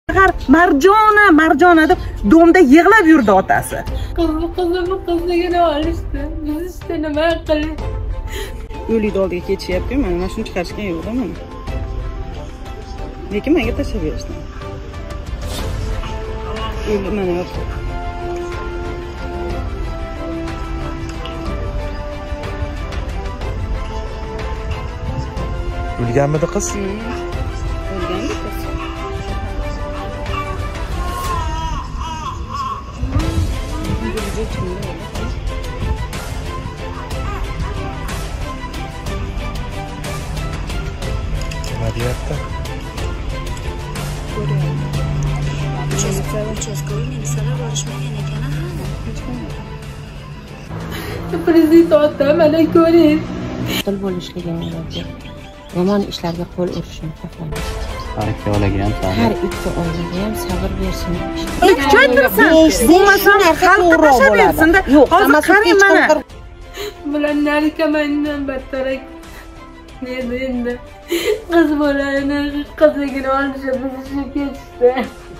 Har Marjona deb domda yig'lab yurdi otasi. Qizligini olishdi. Biz işte nima qilay? O'likni oldiga ketishyapti, mana shuni chiqarishgan yo'qda mana. Lekin menga tashlab berishdi. O'lik mana yo'q. O'lganmidi qiz? O'lgandi qiz. Nima deyapti? Uchastkoviy militsiyalar borishmagan ekan, ha? Prezident ota mana ko'ring. Qo'l bo'lishligini o'rgatdi. Yomon ishlarga qo'l urishni xohlamaydi. Har ikki oilaga ham sabr. Har ikki oilaga ham sabr bersin. Kuchaytirsin. Bo'lmasam xalqqa tashlab bersin-da. Hozir qarang mana. Bular narkomandan battarroq. Endi qiz bolani qizligini olishib bizga ketishdi.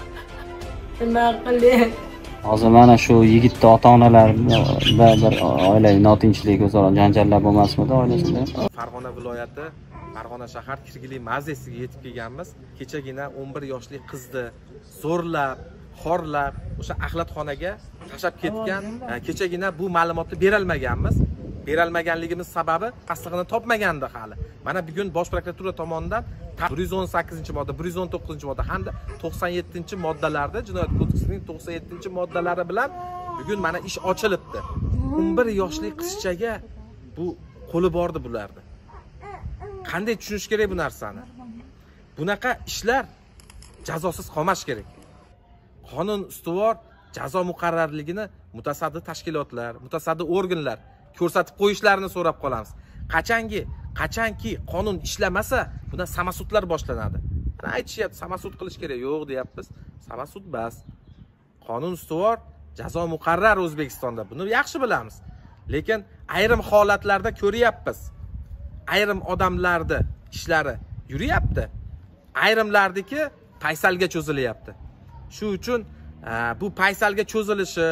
Nima qilay? Hozir mana shu yigitni ota-onalarida bir oilaviy notinchlik o'zaro janjallar bo'lmasmidi oilasida? Farg'ona viloyati, Farg'ona shahar Kirgili mazasiga yetib kelganmiz. Kechagina 11 yoshli qizni zo'rlab, xorlab, o'sha axlatxonaga tashlab ketgan. Kechagina bu ma'lumotni beralmaganmiz. Beralmaganligimiz sababi tasdig'ini topmagandi hali. Mana bugun Bosh prokuratura tomonidan 118-modda, 119-modda hamda 97-moddalarda Jinoyat kodeksining 97-moddalari bilan bugun mana ish ochilibdi. 11 yoshli qizchaga bu qo'li bordi bularda. Qanday tushunish kerak bu narsani? Bunaqa ishlar jazosiz qolmash kerak. Qonun ustuvor jazo muqarrarligini mutasaddi tashkilotlar, mutasaddi organlar ko'rsatib qo'yishlarini so'rab qolamiz. Qachonki qonun ishlamasa, bundan samasudlar boshlanadi. Mana aytishyapti, samasud qilish kerak. Yo'q deyapmiz. Samasud bas. Qonun ustuvor, jazo muqarrar O'zbekistonda. Buni yaxshi bilamiz. Lekin ayrim holatlarda ko'ryapmiz. Ayrim odamlarda ishlari yuryapti. Ayrimlardiki paysalga cho'zilyapti. Shu uchun bu paysalga cho'zilishi,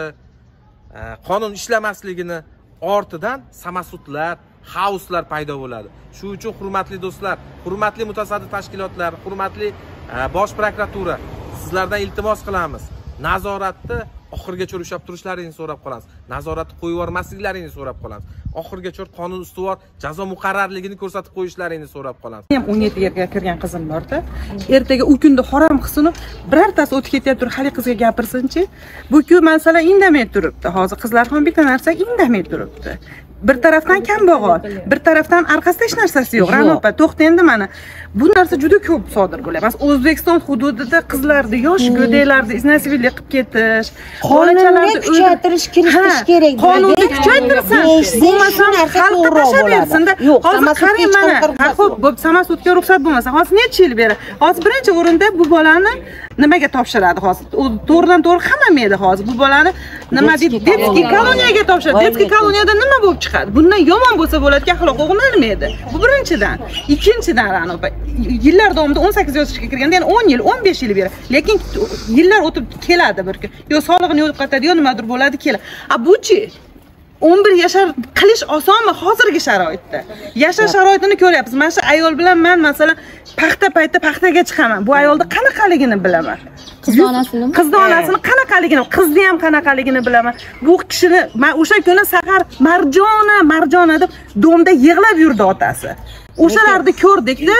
qonun ishlamasligini ortidan samasudlar, xaoslar paydo bo'ladi. Shu uchun hurmatli do'stlar, hurmatli mutasaddi tashkilotlar, hurmatli Bosh prokuratura, sizlardan iltimos qilamiz. Nazoratni oxirgacha ushlab turishlaringizni so'rab qolamiz. Nazoratni qo'yib yubormasliklaringizni so'rab qolamiz. Oxirgacha qonun ustuvor jazo muqarrarligini ko'rsatib qo'yishlaringizni so'rab qolamiz. Men 17 ga kirgan qizim borda. Ertaga u kunda harom qilsin, birortasi o'tib ketyapti, hali qizga gapirsinchi. Bu-ku masala indamay turibdi. Hozir qizlar ham bitta narsa indamay turibdi. Bir tarafdan kambag'al, bir tarafdan orqasida hech narsasi yo'q. Ranopa, to'xta endi mana. Bu narsa juda ko'p sodir bo'lyapti. Mas O'zbekiston hududida qizlarni, yosh go'daklarni iznasiblik qilib ketish, bolachalarni kuchaytirish kiritish kerak. Qonunni kuchaytirsin. Bo'lmasam xalqqa tashlab bersin-da. Hozir qarang mana. Xo'p, bu samasudga ruxsat bo'lmasa, hozir necha yil beri? Hozir birinchi o'rinda bu bolani nimaga topshiradi hozir? To'g'ridan to'g'ri qamamaydi hozir. Bu bolani nima deb detskiy koloniyaga topshiradi. Detskiy koloniyada nima bo'lib chiqadi? Bundan yomon bo'lsa bo'ladigan axloq o'g'ilmaydi. Bu birinchidan. Ikkinchidan Ranopa, yillar davomida 18 yoshga kirganda, ya'ni 10 yil, 15 yil beri. Lekin yillar o'tib keladi bir kun. Yo sog'lig'ini yo'qotadi, yo nimadir bo'ladi, keladi. Bu-chi 11 yashar qilish osonmi hozirgi sharoitda? Yashash sharoitini ko'ryapmiz. Mana shu ayol bilan men masalan paxta payti paxtaga chiqaman. Bu ayolni qanaqaligini bilaman. Qizni onasini qanaqaligini, qizni ham qanaqaligini bilaman. Bu kishini men o'sha kuni sahar Marjona deb domda yig'lab yurdi otasi. O'shalarni ko'rdik-da.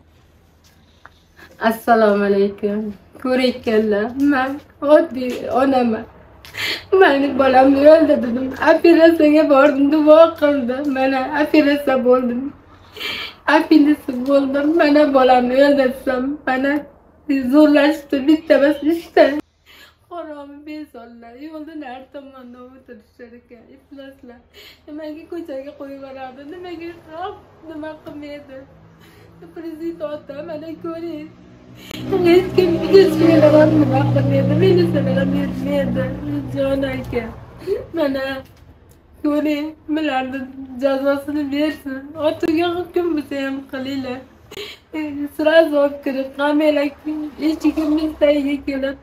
Assalomu alaykum. Ko'rayotganlar, men oddiy onaman. Meni bolamni o'ldirdim. Operatsiyaga bordim, duo qildi. Mana operatsiya bo'ldim. Operatsiya bo'ldim. Mana bolamni o'ldirsam, mana zo'rlashdi, bitta emas, uchta. Haromi bezonlar, yo'ldan har tomondan o'tirishar ekan, ifloslar. Nimaga ko'chaga qo'yib yuboradi? Nimaga nima qilmaydi? Prezident ota, mana ko'ring. Hech kim nima qilmaydi, meni sevmaydi, jon aka. Mana ko'ring, bularni jazosini bersin. Otaga hukm bo'lsa ham qilinglar. Sırası olib kirib, qamelak eshigimiz tagiga kelib,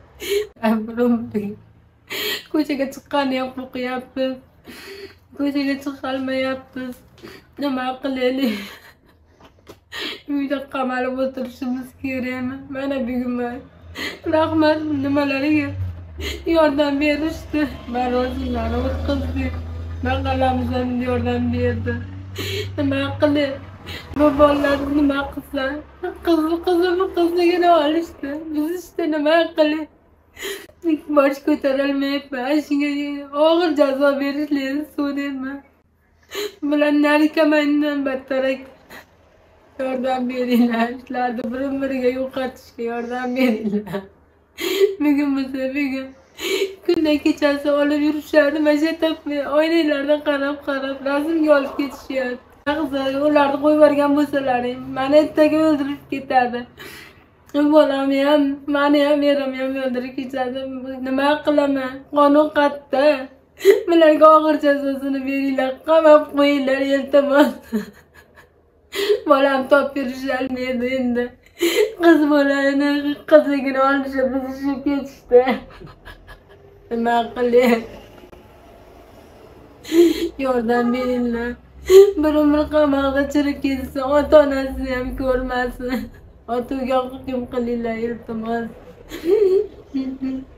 ko'chaga chiqqanni ham qo'rqyapmiz. Ko'chaga chiqolmayapmiz. Nima qilaylik? Uyda qamalib o'tirishimiz kerakmi? Mana bugun rahmat nimalariga yordam berishdi. Marosimlarni o'tkazdik. Mahallamizdan yordam berdi. Nima qilay? Bu bolalarni nima qilsa? Qizligini olishdi. Biz işte nima qilay? Bosh ko'tarolmayapman. Shunga og'ir jazo berishlarini so'rayman. Bularni kamandan battarroq yordam beringlar. Ishlarni bir-biriga yo'qotishga yordam beringlar. Bugun bugun kundan kechasi olib yurishadi. Mashaqqatni oynalardan qarab rasmga olib ketishyapti. Ularni qo'yib yuborgan bo'lsalaring, meni ertaga o'ldirib ketadi. Bolam ham, meni ham, erim ham o'ldirib ketadi. Nima qilaman? Qonun qattiq. Bularga og'ir jazosini beringlar, qamab qo'yinglar, iltimos. Bolam topib berisholmaydi endi. Qiz bolani qizligini olishib, buzishib ketishdi. Nima qilay? Yordam beringlar. Bir umr qamoqda chirib ketsa, ota-onasini ham ko'rmasin. Otaga hukm qilinglar, iltimos.